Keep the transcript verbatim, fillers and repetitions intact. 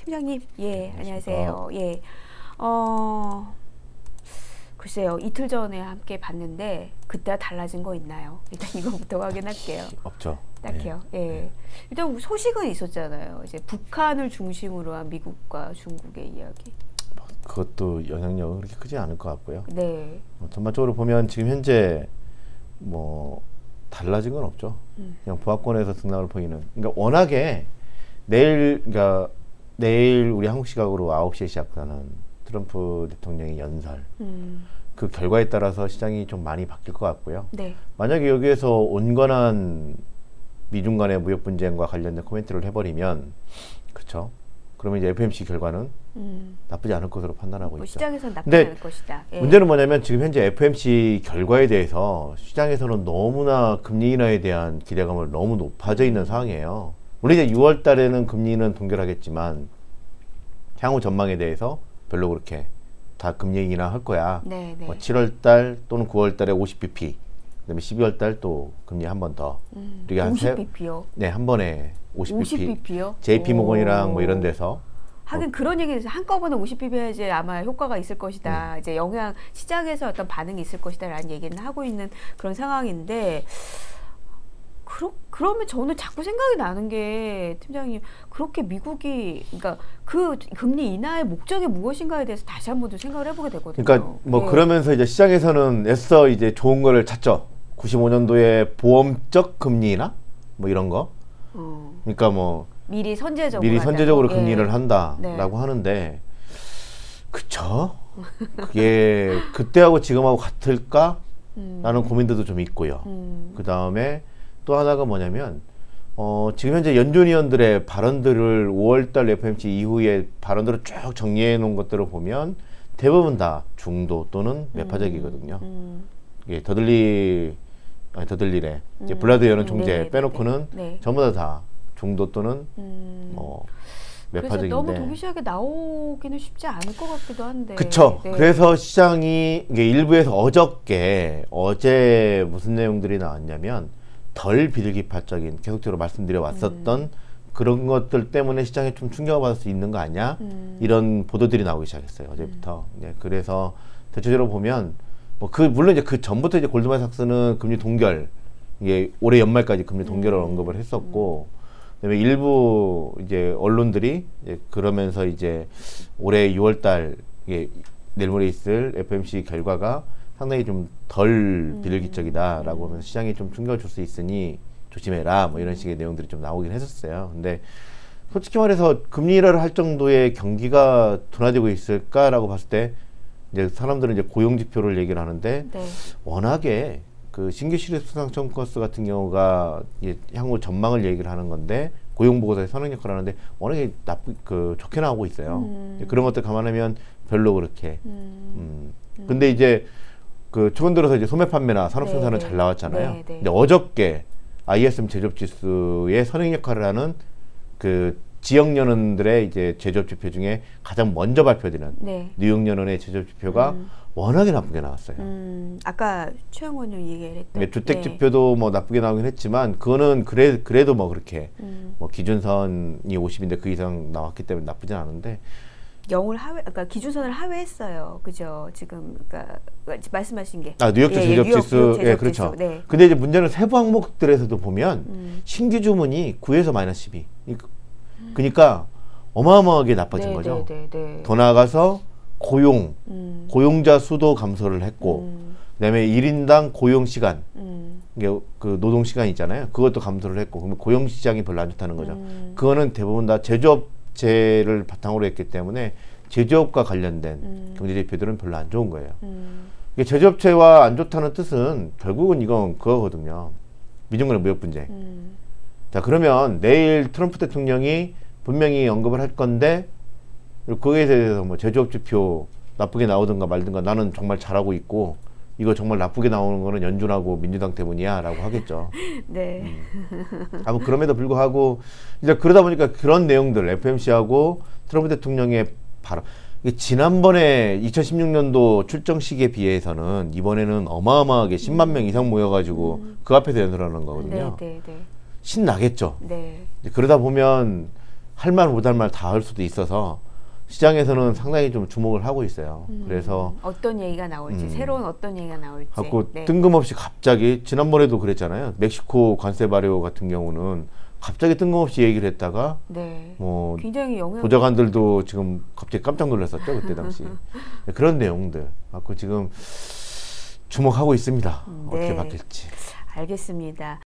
팀장님, 예, 안녕하세요. 예, 어, 글쎄요, 이틀 전에 함께 봤는데 그때와 달라진 거 있나요? 일단 이거부터 확인할게요. 없죠. 딱히요. 네. 예, 네. 일단 소식은 있었잖아요. 이제 북한을 중심으로 한 미국과 중국의 이야기. 그것도 영향력은 그렇게 크지 않을 것 같고요. 네. 어, 전반적으로 보면 지금 현재 뭐 달라진 건 없죠. 음. 그냥 보합권에서 등락을 보이는. 그러니까 워낙에 내일, 그러니까 내일 우리 한국 시각으로 아홉 시에 시작하는 트럼프 대통령의 연설. 음. 그 결과에 따라서 시장이 좀 많이 바뀔 것 같고요. 네. 만약에 여기에서 온건한 미중 간의 무역 분쟁과 관련된 코멘트를 해버리면, 그렇죠. 그러면 이제 에프오엠씨 결과는 음. 나쁘지 않을 것으로 판단하고 뭐 있죠. 시장에서는 나쁘지 않을 것이다. 예. 문제는 뭐냐면 지금 현재 에프오엠씨 결과에 대해서 시장에서는 너무나 금리 인하에 대한 기대감을 너무 높아져 있는 상황이에요. 물론 이제 유월 달에는 금리는 동결하겠지만 향후 전망에 대해서 별로 그렇게 다 금리 인하할 거야. 네, 네. 뭐 칠월 달 또는 구월 달에 오십 비피, 그다음에 십이월 달 또 금리 한 번 더. 음, 오십 비피요? 네, 한 번에 오십 비피. 오십 비피요? 제이피모건이랑 뭐 이런 데서. 하긴 어. 그런 얘기에서 한꺼번에 오십 비피 해야지 아마 효과가 있을 것이다. 음. 이제 영향 시장에서 어떤 반응이 있을 것이다라는 얘기는 하고 있는 그런 상황인데. 그러, 그러면 저는 자꾸 생각이 나는 게 팀장님 그렇게 미국이 그러니까 그 금리 인하의 목적이 무엇인가에 대해서 다시 한번 좀 생각을 해보게 되거든요. 그러니까 뭐 네. 그러면서 이제 시장에서는 애써 이제 좋은 거를 찾죠. 구십오 년도에 보험적 금리 인하 뭐 이런 거. 어. 그러니까 뭐 미리 선제적으로 미리 선제적으로 한다고? 금리를 네. 한다라고 네. 하는데 그쵸? 그게 그때하고 지금하고 같을까? 음. 라는 고민들도 좀 있고요. 음. 그 다음에 또 하나가 뭐냐면 어, 지금 현재 연준위원들의 발언들을 오월달 에프오엠씨 이후에 발언들을 쭉 정리해 놓은 것들을 보면 대부분 다 중도 또는 매파적이거든요. 음, 음. 예, 더들리 아니 더들리래 이제 음, 블라드 여론 총재 네, 빼놓고는 네, 네. 전부 다, 다 중도 또는 음. 뭐 매파적인데 그래서 너무 도기시하게 나오기는 쉽지 않을 것 같기도 한데. 그쵸. 네. 그래서 시장이 이게 일부에서 어저께 어제 무슨 내용들이 나왔냐면 덜 비둘기파적인 계속적으로 말씀드려 왔었던 음. 그런 것들 때문에 시장에 좀 충격을 받을 수 있는 거 아니야? 음. 이런 보도들이 나오기 시작했어요. 어제부터. 음. 네, 그래서 대체적으로 보면 뭐 그 물론 이제 그 전부터 이제 골드만삭스는 금리 동결 이게 올해 연말까지 금리 동결을 음. 언급을 했었고 그다음에 일부 이제 언론들이 이제 그러면서 이제 올해 유월달 이게 내일 모레 있을 에프오엠씨 결과가 상당히 좀 덜 비둘기적이다라고 음. 하면서 시장에 좀 충격을 줄 수 있으니 조심해라 뭐 이런 식의 내용들이 좀 나오긴 했었어요. 근데 솔직히 말해서 금리 인하를 할 정도의 경기가 둔화되고 있을까라고 봤을 때 이제 사람들은 이제 고용 지표를 얘기를 하는데 네. 워낙에 그 신규 실업 수당 청구가스 같은 경우가 향후 전망을 얘기를 하는 건데 고용 보고서에 선행 역할을 하는데 워낙에 나쁘 그 좋게 나오고 있어요. 음. 그런 것들 감안하면 별로 그렇게. 음. 음. 근데 이제 그 최근 들어서 이제 소매 판매나 산업 생산은 네. 잘 나왔잖아요. 네, 네. 근데 어저께 아이에스엠 제조업 지수의 선행 역할을 하는 그 지역 연원들의 이제 제조업 지표 중에 가장 먼저 발표되는 네. 뉴욕 연원의 제조업 지표가 음. 워낙에 나쁘게 나왔어요. 음, 아까 최영원 님 얘기를 했던 주택 지표도 뭐 나쁘게 나오긴 했지만 그거는 그래 그래도 뭐 그렇게 음. 뭐 기준선이 오십인데 그 이상 나왔기 때문에 나쁘진 않은데. 영을 하회, 그러니까 기준선을 하회했어요. 그죠? 지금 그러니까 말씀하신 게. 아 뉴욕주 예, 제조업 뉴욕, 지수, 뉴욕 제조업 예, 그렇죠. 지수, 네. 근데 이제 문제는 세부 항목들에서도 보면 음. 신규 주문이 구에서 마이너스 십이. 그러니까 어마어마하게 나빠진 네, 거죠. 네, 네, 네. 더 나아가서 고용, 음. 고용자 수도 감소를 했고, 음. 그다음에 일 인당 고용 시간, 음. 이게 그 노동 시간 있잖아요. 그것도 감소를 했고, 그러면 고용 시장이 별로 안 좋다는 거죠. 음. 그거는 대부분 다 제조업체를 바탕으로 했기 때문에 제조업과 관련된 음. 경제 지표들은 별로 안 좋은 거예요. 음. 이게 제조업체와 안 좋다는 뜻은 결국은 이건 그거거든요. 미중 간의 무역 분쟁. 음. 자, 그러면 내일 트럼프 대통령이 분명히 언급을 할 건데 거기에 대해서 뭐 제조업 지표 나쁘게 나오든가 말든가 나는 정말 잘하고 있고 이거 정말 나쁘게 나오는 거는 연준하고 민주당 때문이야 라고 하겠죠. 네. 음. 아무 그럼에도 불구하고 이제 그러다 보니까 그런 내용들 에프오엠씨하고 트럼프 대통령의 발언 지난번에 이천십육 년도 출정 시기에 비해서는 이번에는 어마어마하게 십만 명 이상 모여가지고 음. 그 앞에서 연설하는 거거든요. 네, 네, 네. 신나겠죠. 네. 그러다 보면 할 말 못할 말 다 할 수도 있어서 시장에서는 상당히 좀 주목을 하고 있어요. 음, 그래서 어떤 얘기가 나올지 음. 새로운 어떤 얘기가 나올지. 갖고 네. 뜬금없이 갑자기 지난번에도 그랬잖아요. 멕시코 관세 발효 같은 경우는 갑자기 뜬금없이 얘기를 했다가 네. 뭐 굉장히 영향. 보좌관들도 지금 갑자기 깜짝 놀랐었죠 그때 당시. 그런 내용들 갖고 지금 주목하고 있습니다. 네. 어떻게 바뀔지. 알겠습니다.